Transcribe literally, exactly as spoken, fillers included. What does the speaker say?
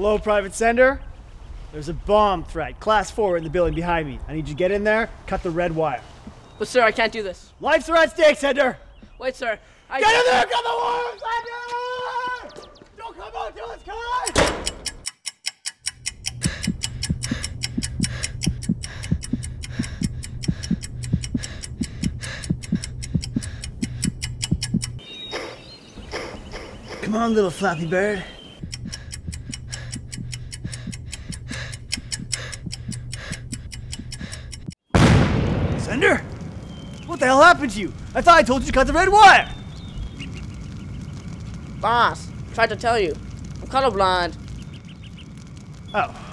Hello, Private Cender. There's a bomb threat, class four, in the building behind me. I need you to get in there, cut the red wire. But sir, I can't do this. Lives are at stake, Cender. Wait, sir. I Get in there, cut the wire, Cender! Don't come out till it's cut! Come on, little Flappy Bird. Cender? What the hell happened to you? I thought I told you to cut the red wire! Boss, tried to tell you. I'm colorblind. Oh.